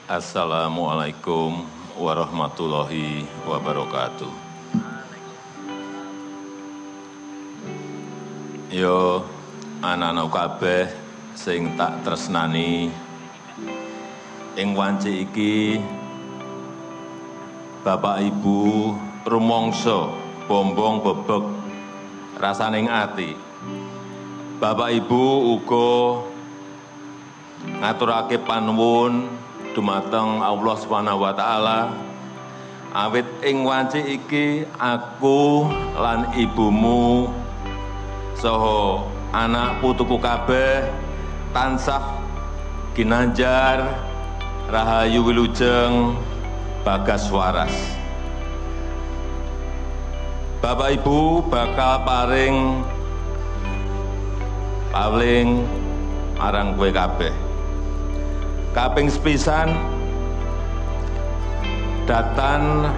Assalamualaikum warahmatullahi wabarakatuh. Yo anak-anak kabeh sing tak tresnani, ing wanci iki Bapak Ibu rumangsa bombong bebek rasaning ati. Bapak Ibu uga ngaturake panuwun dumateng Allah Subhanahu wa taala, awit ing wanci iki aku lan ibumu saha anak putuku kabeh tansah ginanjar rahayu wilujeng bagas waras. Bapak Ibu bakal paring marang kowe kabeh. Kaping sepisan datan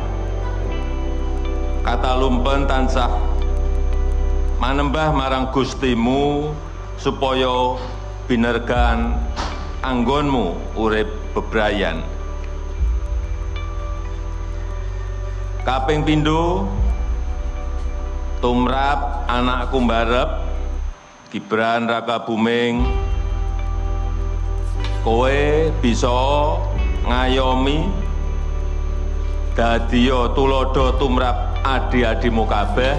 kata lumpen tansah manembah marang Gustimu supaya binergan anggonmu urip bebrayan. Kaping pindho tumrap anakku mbarep Gibran Rakabuming, kowe bisa ngayomi dadiya tulodo tumrap adi-adimu kabeh,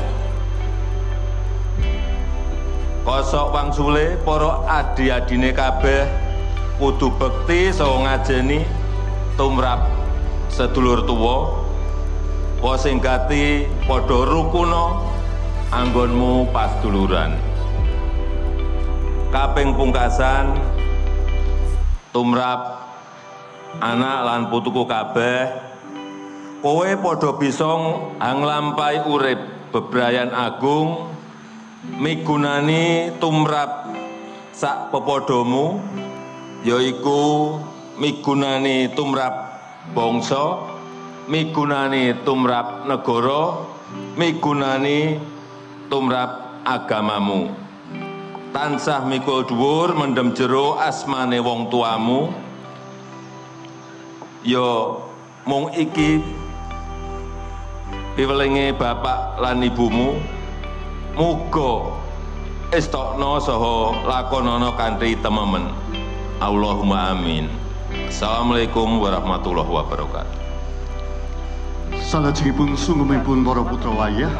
kosok wangsule para adi-adine kabeh kudu bekti saha ngajeni tumrap sedulur tuwa, wa sing gati padha rukuna anggonmu pasduluran. Kaping pungkasan tumrap anak lan putuku kabeh, kowe padha bisa nglampahi urip bebrayan agung migunani tumrap sak pepodomu, yaiku migunani tumrap bangsa, migunani tumrap negara, migunani tumrap agamamu. Tansah mikul dhuwur mendem jero asmane wong tuamu, ya mung iki piwelinge bapak lan ibumu, muga estokno saha lakonana kanthi tememen. Allahumma amin. Assalamualaikum warahmatullahi wabarakatuh. Salajengipun sungguhipun para putra wayah,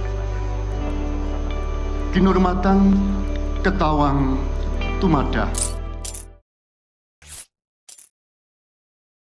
kinurmatan ketawang tumadah